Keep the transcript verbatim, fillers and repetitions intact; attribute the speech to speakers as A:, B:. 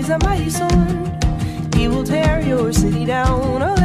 A: is a mighty sword. He will tear your city down.